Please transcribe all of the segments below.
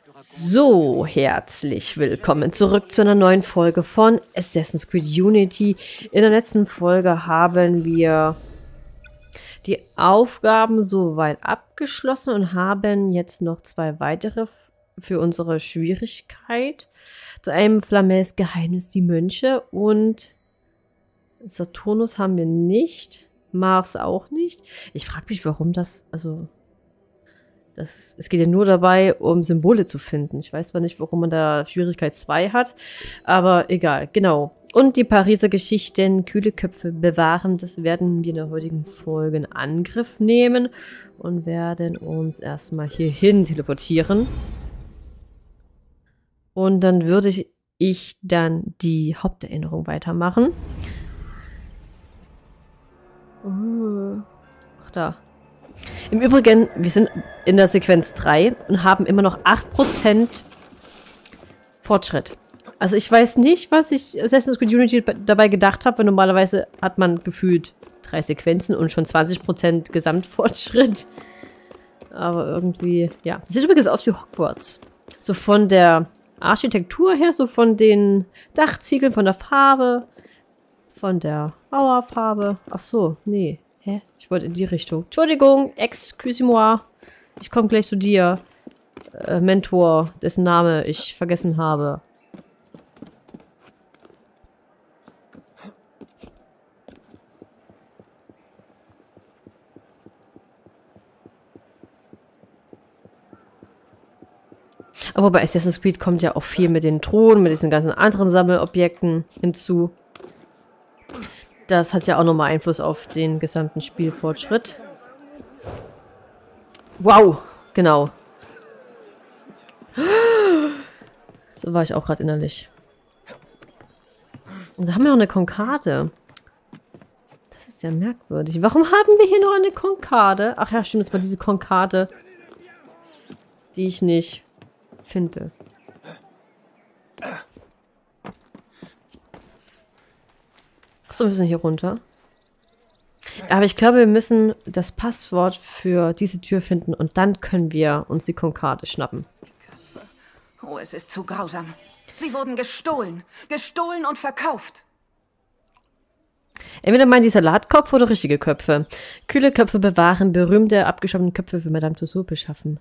So, herzlich willkommen zurück zu einer neuen Folge von Assassin's Creed Unity. In der letzten Folge haben wir die Aufgaben soweit abgeschlossen und haben jetzt noch zwei weitere für unsere Schwierigkeit. Zu einem Flamels Geheimnis die Mönche und Saturnus haben wir nicht, Mars auch nicht. Ich frage mich, warum das, es geht ja nur dabei, um Symbole zu finden. Ich weiß zwar nicht, warum man da Schwierigkeit 2 hat, aber egal, genau. Und die Pariser Geschichten, kühle Köpfe bewahren, das werden wir in der heutigen Folge in Angriff nehmen und werden uns erstmal hierhin teleportieren. Und dann würde ich dann die Haupterinnerung weitermachen. Ach, da. Im Übrigen, wir sind in der Sequenz 3 und haben immer noch 8% Fortschritt. Also ich weiß nicht, was ich Assassin's Creed Unity dabei gedacht habe, weil normalerweise hat man gefühlt 3 Sequenzen und schon 20% Gesamtfortschritt. Aber irgendwie, ja. Das sieht übrigens aus wie Hogwarts. So von der Architektur her, so von den Dachziegeln, von der Farbe, von der Mauerfarbe. Ach so, nee. Hä? Ich wollte in die Richtung. Entschuldigung, excuse-moi. Ich komme gleich zu dir. Mentor, dessen Name ich vergessen habe. Aber bei Assassin's Creed kommt ja auch viel mit den Thronen, mit diesen ganzen anderen Sammelobjekten hinzu. Das hat ja auch nochmal Einfluss auf den gesamten Spielfortschritt. Wow, genau. So war ich auch gerade innerlich. Und da haben wir noch eine Konkade. Das ist ja merkwürdig. Warum haben wir hier noch eine Konkade? Ach ja, stimmt, das war diese Konkade, die ich nicht finde. Achso, wir müssen hier runter. Aber ich glaube, wir müssen das Passwort für diese Tür finden und dann können wir uns die Konkade schnappen. Oh, es ist zu grausam. Sie wurden gestohlen. Gestohlen und verkauft. Entweder meinen die Salatkopf oder richtige Köpfe. Kühle Köpfe bewahren, berühmte, abgeschossene Köpfe für Madame Tussauds beschaffen.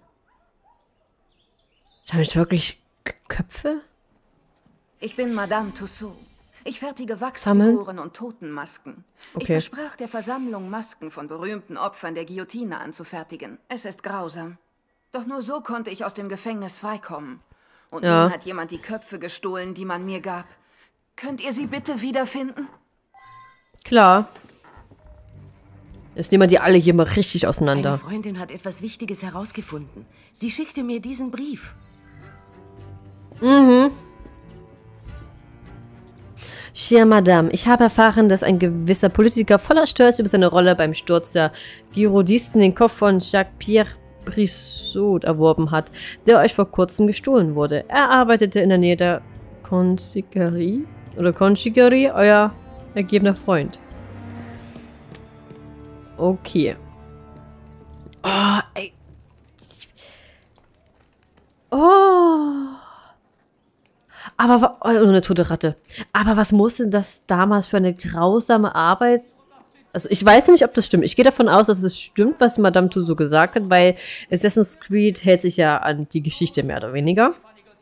Haben wir wirklich Köpfe? Ich bin Madame Tussauds. Ich fertige Wachsfiguren und Totenmasken. Okay. Ich versprach der Versammlung, Masken von berühmten Opfern der Guillotine anzufertigen. Es ist grausam. Doch nur so konnte ich aus dem Gefängnis freikommen. Und nun hat jemand die Köpfe gestohlen, die man mir gab. Könnt ihr sie bitte wiederfinden? Klar. Jetzt nehmen wir die alle hier mal richtig auseinander. Eine Freundin hat etwas Wichtiges herausgefunden. Sie schickte mir diesen Brief. Mhm. Chère Madame, ich habe erfahren, dass ein gewisser Politiker voller Stolz über seine Rolle beim Sturz der Gironisten den Kopf von Jacques-Pierre Brissot erworben hat, der euch vor kurzem gestohlen wurde. Er arbeitete in der Nähe der Conciergerie euer ergebener Freund. Okay. Oh, ey. Oh. Aber, oh, eine tote Ratte. Aber was muss denn das damals für eine grausame Arbeit? Also ich weiß nicht, ob das stimmt. Ich gehe davon aus, dass es stimmt, was Madame Tussauds gesagt hat, weil Assassin's Creed hält sich ja an die Geschichte mehr oder weniger.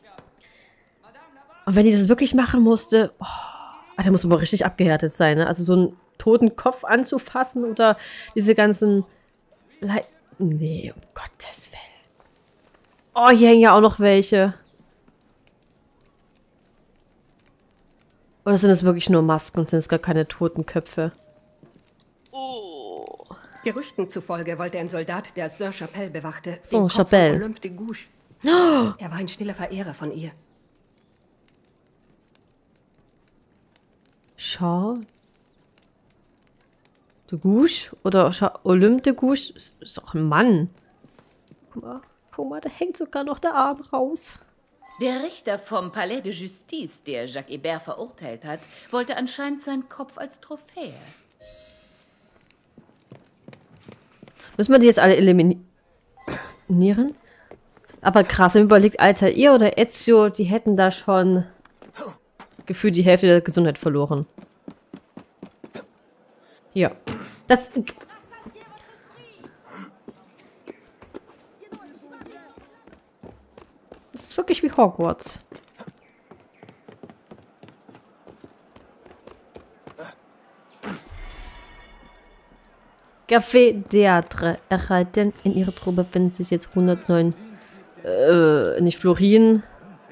Und wenn die das wirklich machen musste, da muss man aber richtig abgehärtet sein, ne? Also so einen toten Kopf anzufassen oder diese ganzen... Nee, um Gottes Willen. Oh, hier hängen ja auch noch welche. Oder sind es wirklich nur Masken und sind es gar keine toten Köpfe? Oh. Gerüchten zufolge wollte ein Soldat, der Saint-Chapelle bewachte, So, Chapelle. Olympe de Gouges. Er war ein stiller Verehrer von ihr. Charles de Gouges oder Olympe de Gouges ist doch ein Mann. Guck mal, da hängt sogar noch der Arm raus. Der Richter vom Palais de Justice, der Jacques Hébert verurteilt hat, wollte anscheinend seinen Kopf als Trophäe. Müssen wir die jetzt alle eliminieren? Aber krass, wenn man überlegt, Altair oder Ezio, die hätten da schon gefühlt die Hälfte der Gesundheit verloren. Ja. Das ist wirklich wie Hogwarts. Café Theatre erhalten. In ihrer Truppe befinden sich jetzt 109 nicht Florin.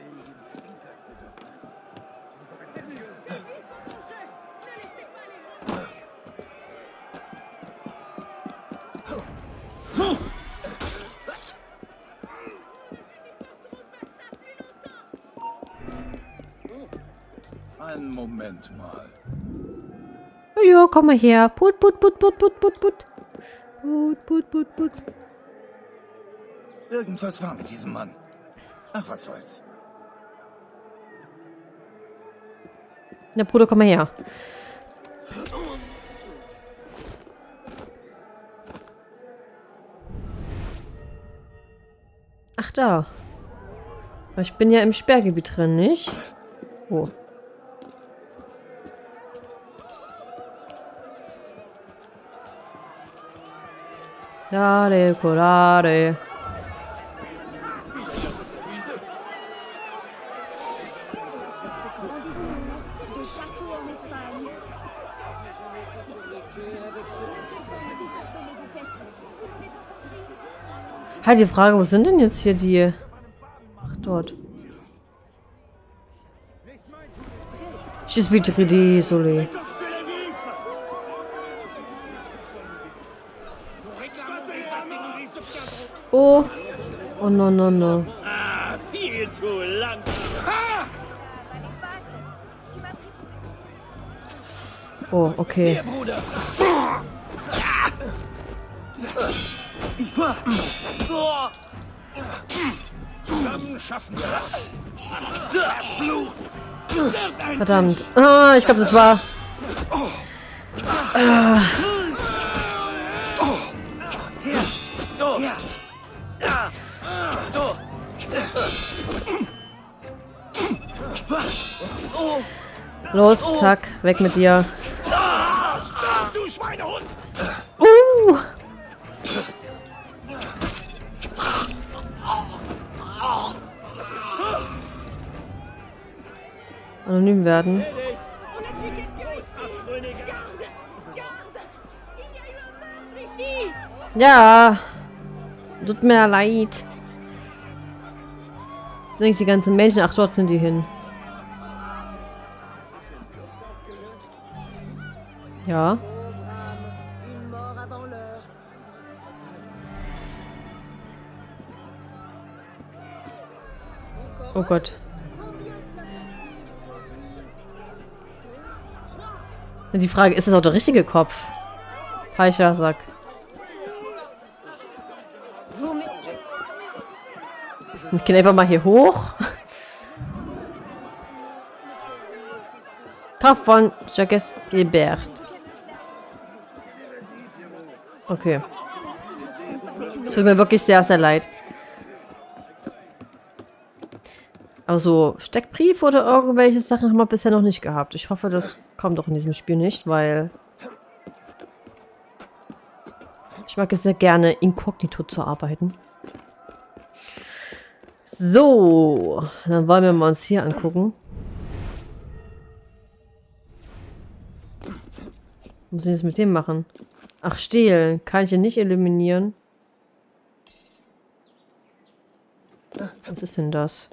Einen Moment mal. Ja, komm mal her. Put, put, put, put, put, put, put. Put, put, put, put. Irgendwas war mit diesem Mann. Ach, was soll's. Na, Bruder, komm mal her. Ach, da. Ich bin ja im Sperrgebiet drin, nicht? Oh. Dare, colare. Halt die Frage, wo sind denn jetzt hier die... Ach, dort. Je suis très désolé. Oh. Oh, no, no, no. Ah, viel zu lang. Oh, okay. Zusammen schaffen wir das. Verdammt. Ah, ich glaube, das war... Ah. Los, zack, weg mit dir. Du Schweinehund! Anonym werden. Ja. Tut mir leid. Sind nicht die ganzen Menschen? Ach, dort sind die hin. Ja. Oh Gott. Die Frage, ist es auch der richtige Kopf? Falscher Sack. Ich gehe einfach mal hier hoch. Kopf von Jacques Ebert. Okay. Es tut mir wirklich sehr, sehr leid. Aber so Steckbrief oder irgendwelche Sachen haben wir bisher noch nicht gehabt. Ich hoffe, das kommt doch in diesem Spiel nicht, weil ich mag es sehr gerne, inkognito zu arbeiten. So, dann wollen wir mal uns hier angucken. Was muss ich jetzt mit dem machen? Ach, stehlen. Kann ich ihn nicht eliminieren? Was ist denn das?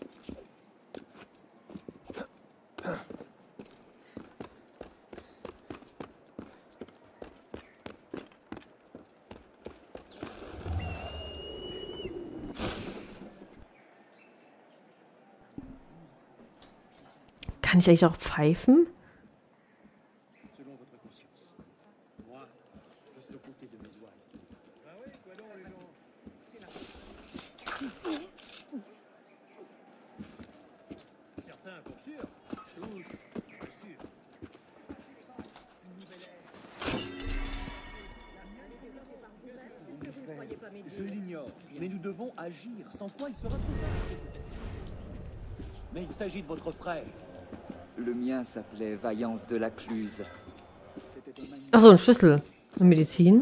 Kann ich eigentlich auch pfeifen? Je l'ignore. Mais nous devons agir, sans quoi il sera trop tard. Mais il s'agit de votre frère. Le mien s'appelait Vaillance de la Cluse. Achso, ein Schlüssel. Und Medizin.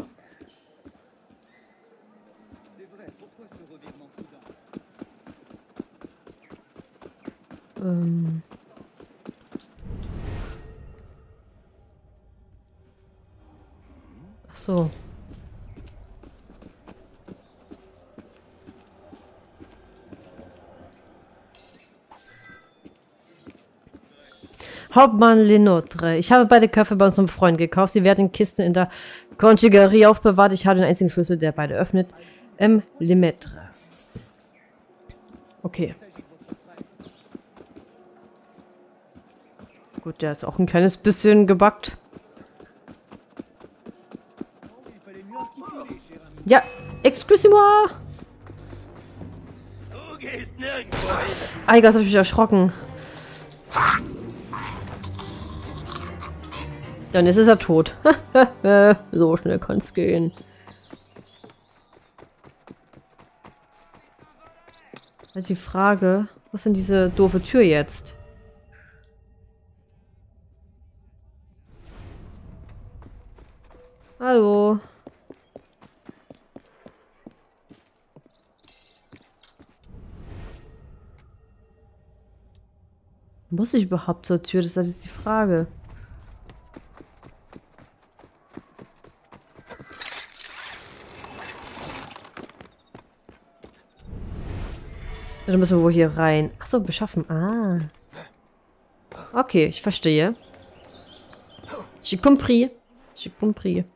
Ach so. Hauptmann Lenotre. Ich habe beide Köpfe bei unserem Freund gekauft. Sie werden in Kisten in der Conciergerie aufbewahrt. Ich habe den einzigen Schlüssel, der beide öffnet. Lemaitre. Okay. Gut, der ist auch ein kleines bisschen gebackt. Ja, excusez-moi. Eiger, hab ich mich erschrocken. Dann ist er tot. So schnell kann es gehen. Also die Frage, was ist denn diese doofe Tür jetzt? Hallo. Muss ich überhaupt zur Tür? Das ist jetzt die Frage. Dann müssen wir wohl hier rein. Achso, beschaffen. Ah. Okay, ich verstehe. J'ai compris. J'ai compris.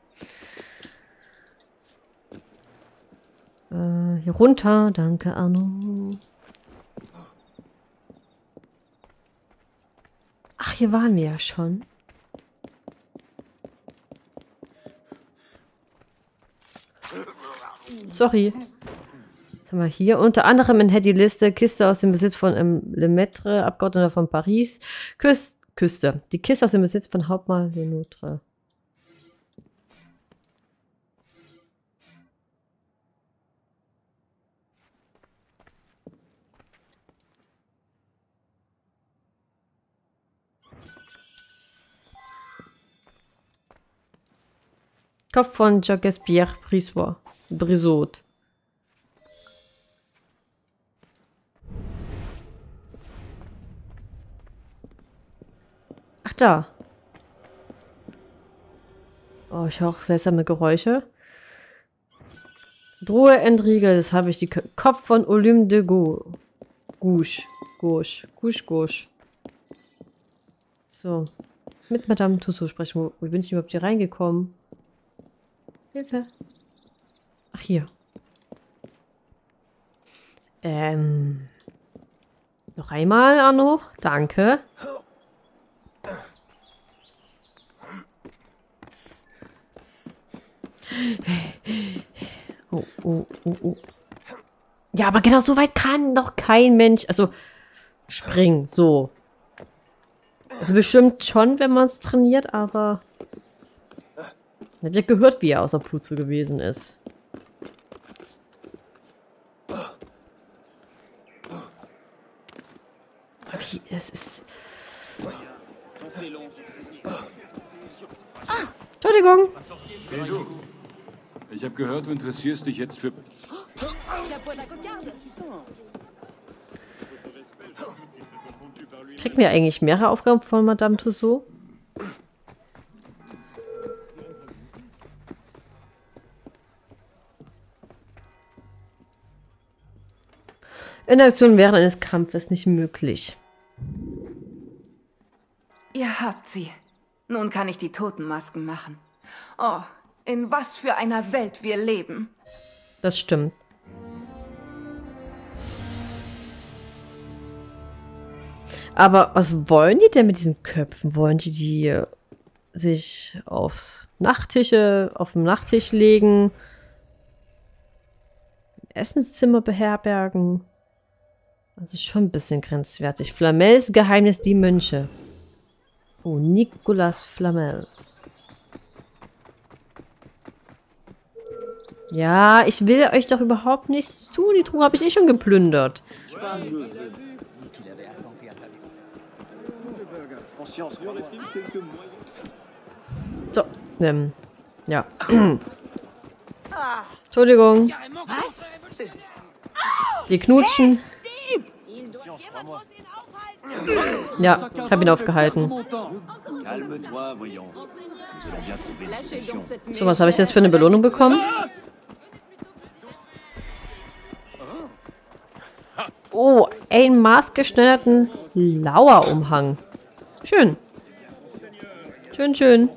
Hier runter. Danke, Arno. Ach, hier waren wir ja schon. Sorry. Was haben wir hier? Unter anderem enthält die Liste Kiste aus dem Besitz von Lemaitre, Abgeordneter von Paris. Küste. Die Kiste aus dem Besitz von Hauptmann Lenotre. Kopf von Jacques-Pierre Brisot. Ach, da. Oh, ich höre auch seltsame Geräusche. Drohe entriegelt, das habe ich. Die Kopf von Olympe de Gouges. So. Mit Madame Tussaud sprechen. Wie bin ich überhaupt hier reingekommen? Hilfe. Ach, hier. Noch einmal, Arno. Danke. Oh. Ja, aber genau so weit kann doch kein Mensch. Also, springen. So. Also bestimmt schon, wenn man es trainiert, aber... Ich habe ja gehört, wie er außer Puze gewesen ist. Okay, es ist... Entschuldigung. Hey du, ich habe gehört, du interessierst dich jetzt für... Kriegen wir eigentlich mehrere Aufgaben von Madame Tussaud? Interaktion während eines Kampfes nicht möglich. Ihr habt sie. Nun kann ich die Totenmasken machen. Oh, in was für einer Welt wir leben. Das stimmt. Aber was wollen die denn mit diesen Köpfen? Wollen die sich auf dem Nachttisch legen? Essenszimmer beherbergen? Das ist schon ein bisschen grenzwertig. Flamels Geheimnis, die Mönche. Oh, Nicolas Flamel. Ja, ich will euch doch überhaupt nichts tun. Die Truhe habe ich eh schon geplündert. So, ja. Entschuldigung. Was? Wir knutschen. Ja, ich habe ihn aufgehalten. So, was habe ich jetzt für eine Belohnung bekommen? Oh, einen maßgeschneiderten Lauerumhang. Schön. Schön, schön.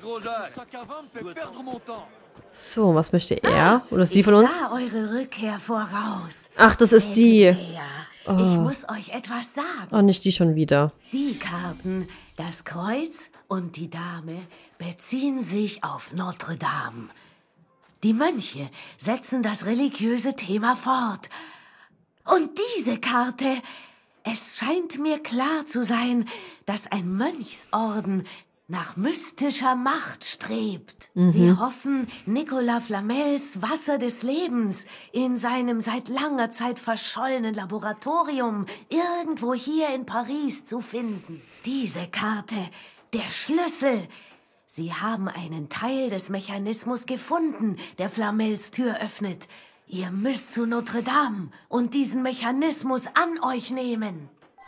So, was möchte er? Oder sie von uns? Ich sah eure Rückkehr voraus. Ach, das ist die. Oh. Ich muss euch etwas sagen. Oh, nicht die schon wieder. Die Karten, das Kreuz und die Dame beziehen sich auf Notre Dame. Die Mönche setzen das religiöse Thema fort. Und diese Karte, es scheint mir klar zu sein, dass ein Mönchsorden nach mystischer Macht strebt. Sie hoffen, Nicolas Flamels Wasser des Lebens in seinem seit langer Zeit verschollenen Laboratorium irgendwo hier in Paris zu finden. Diese Karte, der Schlüssel. Sie haben einen Teil des Mechanismus gefunden, der Flamels Tür öffnet. Ihr müsst zu Notre Dame und diesen Mechanismus an euch nehmen.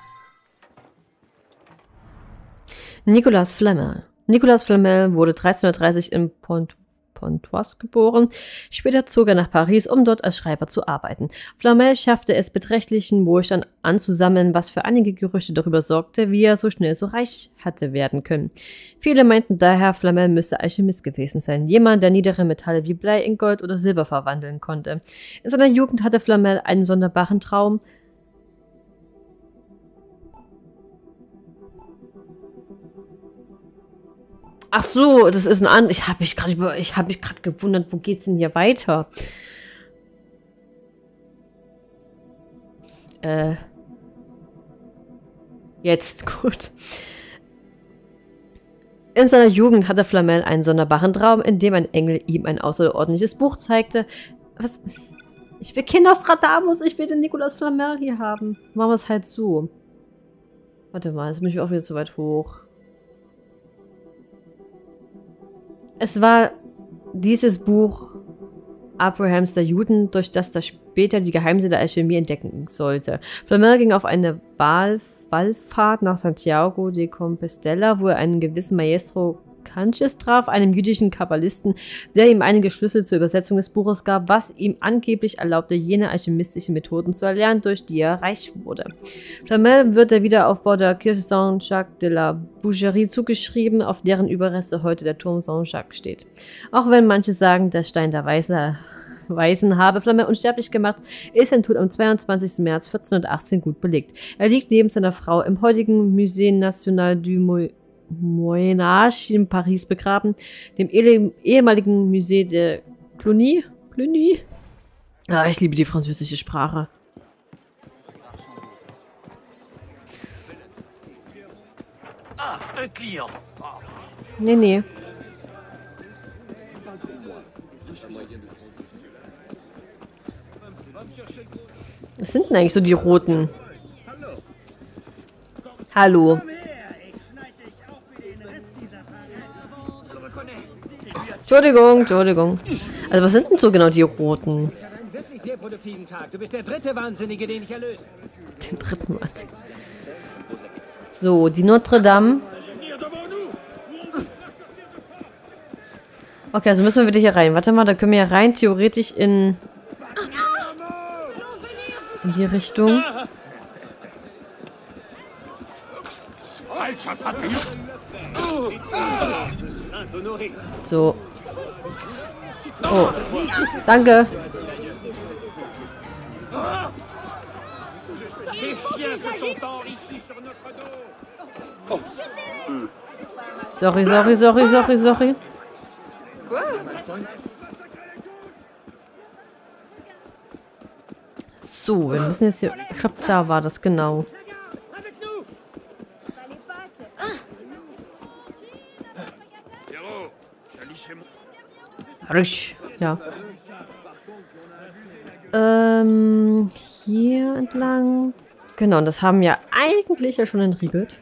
Nicolas Flamel. Nicolas Flamel wurde 1330 in Pontoise geboren. Später zog er nach Paris, um dort als Schreiber zu arbeiten. Flamel schaffte es, beträchtlichen Wohlstand anzusammeln, was für einige Gerüchte darüber sorgte, wie er so schnell so reich hatte werden können. Viele meinten daher, Flamel müsse Alchemist gewesen sein, jemand, der niedere Metalle wie Blei in Gold oder Silber verwandeln konnte. In seiner Jugend hatte Flamel einen sonderbaren Traum. Ach so, das ist ein Ich habe mich gerade gewundert, wo geht's denn hier weiter? Jetzt, gut. In seiner Jugend hatte Flamel einen sonderbaren Traum, in dem ein Engel ihm ein außerordentliches Buch zeigte. Was? Ich will keinen Nostradamus, ich will den Nicolas Flamel hier haben. Machen wir es halt so. Warte mal, jetzt bin ich auch wieder zu weit hoch. Es war dieses Buch Abrahams der Juden, durch das später die Geheimnisse der Alchemie entdecken sollte. Flamel ging auf eine Wallfahrt nach Santiago de Compostela, wo er einen gewissen Maestro Canches traf, einem jüdischen Kabbalisten, der ihm einige Schlüssel zur Übersetzung des Buches gab, was ihm angeblich erlaubte, jene alchemistischen Methoden zu erlernen, durch die er reich wurde. Flamel wird der Wiederaufbau der Kirche Saint-Jacques de la Boucherie zugeschrieben, auf deren Überreste heute der Turm Saint-Jacques steht. Auch wenn manche sagen, der Stein der Weisen habe Flamel unsterblich gemacht, ist sein Tod am 22. März 1418 gut belegt. Er liegt neben seiner Frau im heutigen Musée National du Moyen Âge in Paris begraben, dem ehemaligen Musée de Cluny. Ah, ich liebe die französische Sprache. Nee. Was sind denn eigentlich so die roten? Hallo. Entschuldigung. Also was sind denn so genau die roten? Einen wirklich sehr produktiven Tag. Du bist der dritte Wahnsinnige, den ich erlöse. Den dritten Wahnsinnigen. So, die Notre Dame. Okay, also müssen wir wieder hier rein. Warte mal, da können wir ja rein theoretisch in die Richtung. So. Oh. Danke. Sorry. So, wir müssen jetzt hier... Ich glaube, da war das genau. Ja. hier entlang. Genau, und das haben wir eigentlich ja schon entriegelt.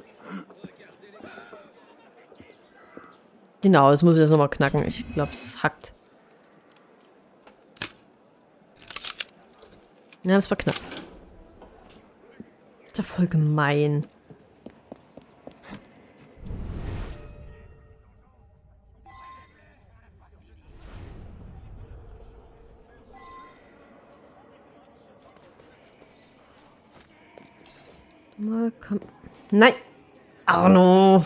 Genau, das muss ich jetzt nochmal knacken. Ich glaube, es hackt. Ja, das war knapp. Das ist ja voll gemein. Mal, komm. Nein! Arno!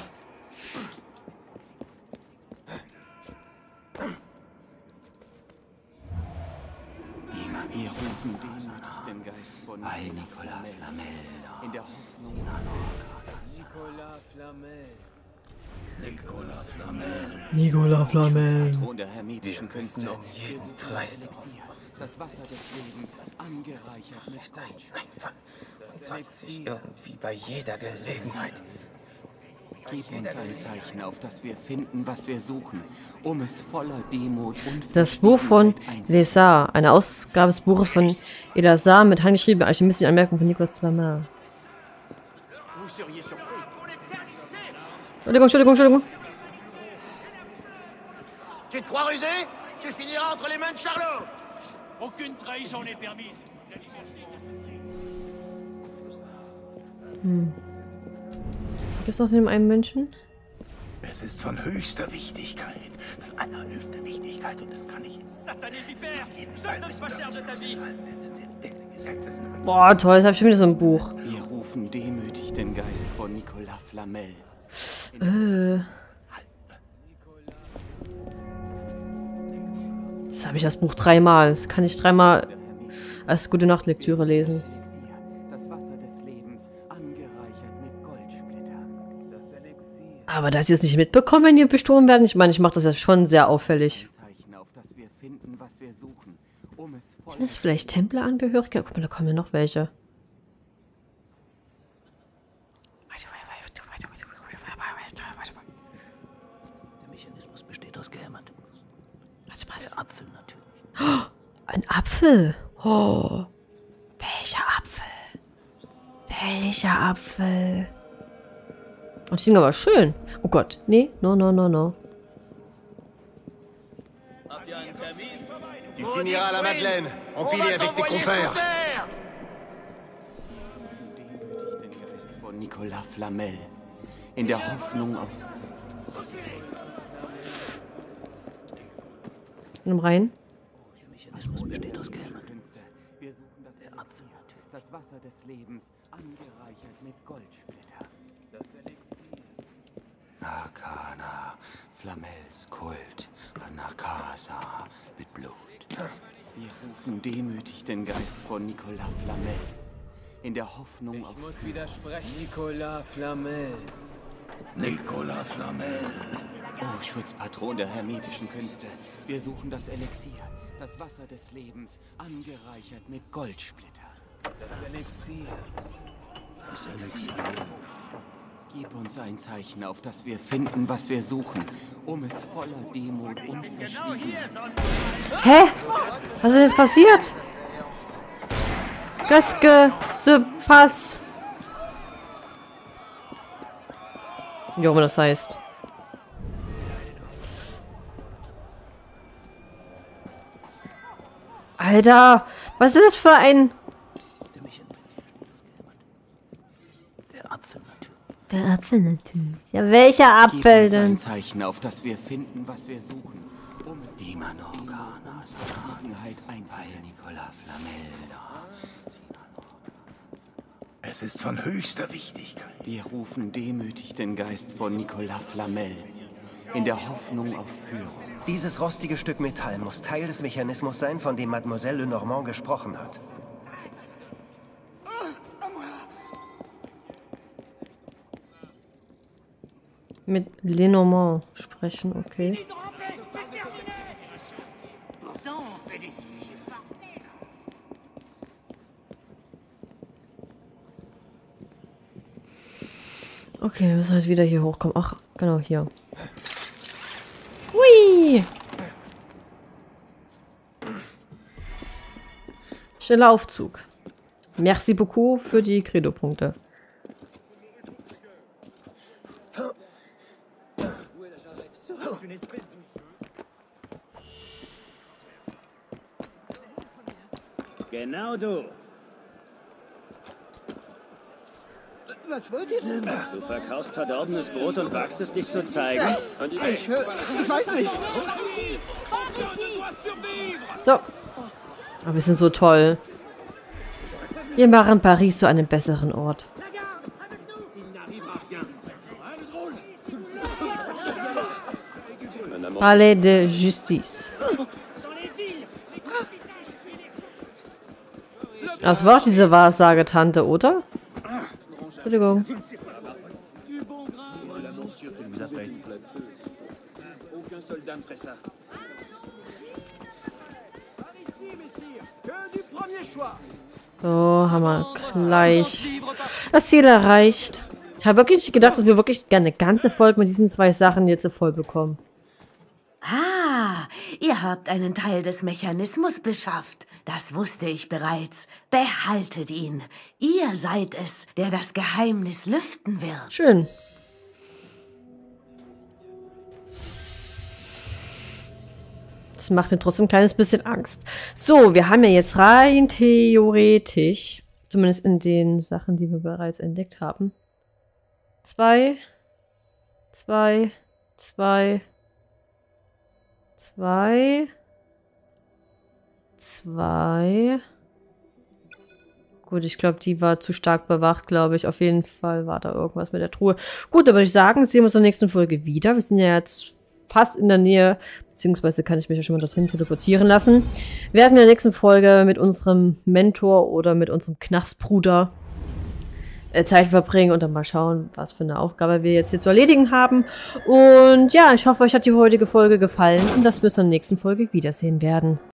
Wir rufen den Geist von Nicolas Flamel. In der Hoffnung. Nicolas Flamel. Nicolas Flamel. Nicolas Flamel. Patron der hermetischen Künste. Jeden Preis. Das Wasser des Lebens angereichert mit Gold. Und zeigt sich irgendwie bei jeder Gelegenheit. Gib uns ein Zeichen, auf das wir finden, was wir suchen, um es voller Demut und das Buch von Lesar, eine Ausgabe des Buches von Elasar mit handgeschriebenen alchemistischen Anmerkungen von Nicolas Flamel. Entschuldigung. Tu te crois rusé? Tu finiras entre les mains de Charlot. Aucune trahison n'est permise. Gibt es noch den einen Menschen? Es ist von höchster Wichtigkeit. Von allerhöchster Wichtigkeit und das kann ich. Boah, toll, das habe ich schon wieder so ein Buch. Wir rufen demütig den Geist von Nicolas Flamel. Das habe ich das Buch 3-mal. Das kann ich 3-mal als Gute-Nacht-Lektüre lesen. Aber dass ihr es nicht mitbekommen, wenn ihr bestohlen werden, ich meine, ich mache das ja schon sehr auffällig. Ist vielleicht Templerangehörige? Guck mal, da kommen ja noch welche. Der Mechanismus besteht aus Gehämmert. Was? Der Apfel natürlich. Oh, ein Apfel. Oh. Welcher Apfel? Welcher Apfel? Oh, die sind aber schön. Oh Gott. Nee, no. Tu finiras à la Madeleine, empilé avec tes compères. Demütig den Geist von Nicolas Flamel. In der Hoffnung auf... Nimm rein. Der Mechanismus besteht aus Gehämmert. Wir suchen das Apfel natürlich. Das Wasser des Lebens, angereichert mit Goldsplitter. Das Elixier. Arcana, Flamels Kult, Anakasa mit Blut. Wir rufen demütig den Geist von Nicolas Flamel. In der Hoffnung auf... Ich muss widersprechen. Nicolas Flamel. Nicolas Flamel. Oh, Schutzpatron der hermetischen Künste. Wir suchen das Elixier. Das Wasser des Lebens, angereichert mit Goldsplitter. Das Elixier. Das Elixier. Gib uns ein Zeichen, auf das wir finden, was wir suchen, um es voller Demut und Verschwiegenheit... Hä? Was ist jetzt passiert? Göske, Pass. Wie auch immer das heißt. Alter, was ist das für ein... Der Apfel natürlich. Ja, welcher Apfel denn? Ein Zeichen, auf das wir finden, was wir suchen, um es die Manorkanas Vergangenheit einzusetzen. Nicolas Flamel. Es ist von höchster Wichtigkeit. Wir rufen demütig den Geist von Nicolas Flamel. In der Hoffnung auf Führung. Dieses rostige Stück Metall muss Teil des Mechanismus sein, von dem Mademoiselle Lenormand gesprochen hat. Mit Lenormand sprechen, okay. Okay, wir müssen halt wieder hier hochkommen. Ach, genau, hier. Hui! Schneller Aufzug. Merci beaucoup für die Credo-Punkte. Genau du. Was wollt ihr denn? Du verkaufst verdorbenes Brot und wagst es, dich zu zeigen? Und ich weiß nicht. So. Aber wir sind so toll. Wir machen Paris zu einem besseren Ort. Palais de Justice. Das war auch diese Wahrsagetante, oder? Entschuldigung. So, haben wir gleich das Ziel erreicht. Ich habe wirklich gedacht, dass wir wirklich eine ganze Folge mit diesen 2 Sachen jetzt voll bekommen. Ah, ihr habt einen Teil des Mechanismus beschafft. Das wusste ich bereits. Behaltet ihn. Ihr seid es, der das Geheimnis lüften wird. Schön. Das macht mir trotzdem ein kleines bisschen Angst. So, wir haben ja jetzt rein theoretisch, zumindest in den Sachen, die wir bereits entdeckt haben, 2. Gut, ich glaube, die war zu stark bewacht, glaube ich. Auf jeden Fall war da irgendwas mit der Truhe. Gut, dann würde ich sagen, sehen wir uns in der nächsten Folge wieder. Wir sind ja jetzt fast in der Nähe, beziehungsweise kann ich mich ja schon mal dorthin teleportieren lassen. Wir werden in der nächsten Folge mit unserem Mentor oder mit unserem Knastbruder Zeit verbringen und dann mal schauen, was für eine Aufgabe wir jetzt hier zu erledigen haben. Und ja, ich hoffe, euch hat die heutige Folge gefallen und dass wir uns in der nächsten Folge wiedersehen werden.